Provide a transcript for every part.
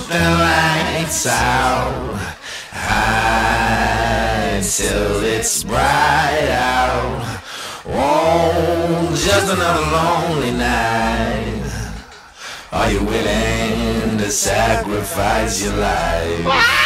the lights out, high till it's bright out. Oh, just another lonely night. Are you willing to sacrifice your life?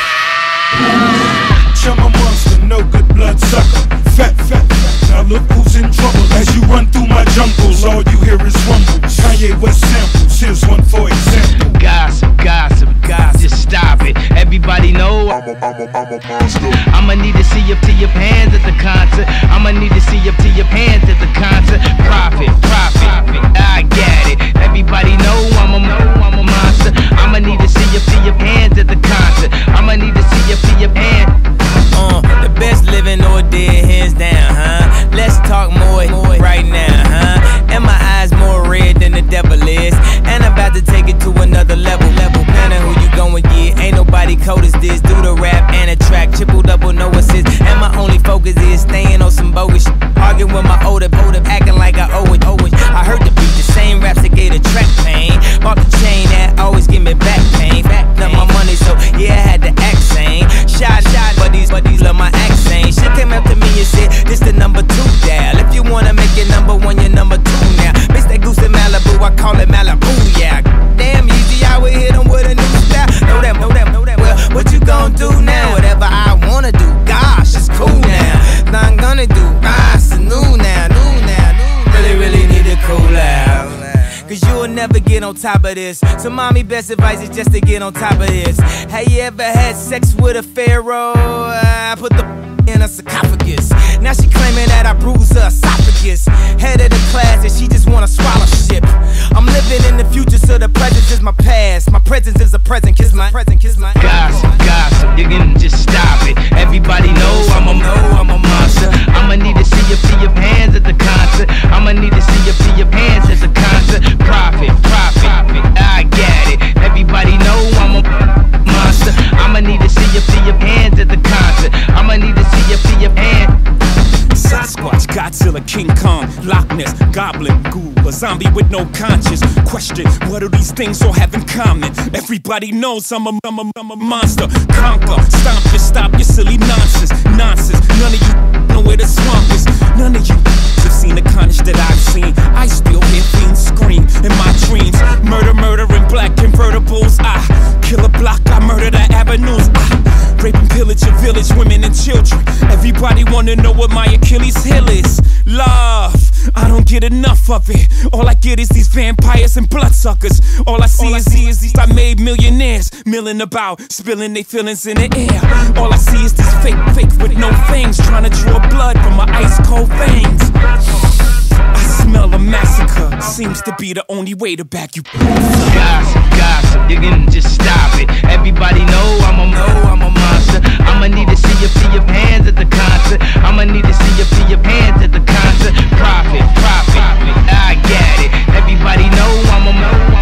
I'm a monster, no good blood sucker. Fat, fat, fat. Now look who's in trouble. As you run through my jungles, all you hear is rumbles. Kanye West samples, here's one for example. Gossip, gossip, gossip. Just stop it. Everybody know I'm a monster. I'ma need to see up to your pants at the concert. I'ma need to see up to your pants at the concert. Profit, profit. I get it. Everybody know I'm a monster. I'ma need to see up to your pants at the concert. I'ma need to see up to your pants. The best living or dead, hands down, huh? Let's talk more right now, huh? And my eyes more red than the devil is, and I'm about to take it to another level. Planning who you gon' get, ain't nobody cold as this. Do the rap and a track, triple double, no assist. And my only focus is staying on some bogus shit. Arguing with my older, acting like I owe it. I heard the beat, the same raps that gave the track pain. Bought the chain that always give me back pain. Backed up my money, so yeah, I had to act sane. Shot, but these love my accent. She came up to me and said, this the number 2 dial. If you wanna make it number 1, you're number 2 now. Miss that goose in Malibu, I call it Malibu, yeah. Damn easy, I would hit them with a new style. Know that. Well, what you gon' do now? Whatever I wanna do, gosh, it's cool now. Now I'm gonna do, it's new now. Really need to cool out. Cause you'll never get on top of this. So mommy, best advice is just to get on top of this. Have you ever had sex with a pharaoh? I put the in a sarcophagus. Now she claiming that I bruised her esophagus. Head of the class and she just wanna swallow shit. I'm living in the future, so the present is my past. My presence is a present, kiss my Gossip, you can just stop it. Everybody know I'm a monster. I'ma need to see up to your pants at the concert. I'ma need to see up to your pants at the concert. Profit, I get it. Everybody know I'm a monster. I'ma need to see up to your pants at the concert. I'ma need to see up to your pants. Sasquatch, Godzilla, King Kong, Loch Ness, Goblin, Ghoul, a zombie with no conscience. Question, what do these things all have in common? Everybody knows I'm a monster. Conquer, stop your silly nonsense. None of you know where the swamp is. None of you have seen the carnage that I've seen. I still hear fiends scream in my dreams. Murder in black convertibles. I kill a block, I murder the avenues. I rape and pillage a village, women and children. Everybody wanna know what my Achilles heel is. Love, I don't get enough of it. All I get is these vampires and bloodsuckers. All I see is these I made millionaires milling about, spilling their feelings in the air. All I see is these fake with no fangs, trying to draw blood from my ice cold veins. I smell a massacre, seems to be the only way to back you. Gossip, you can just stop it. Everybody know I'm a monster. I'ma need to see up to your pants at the concert. I'ma need to see up to your pants at the concert. Profit, I get it. Everybody know I'm a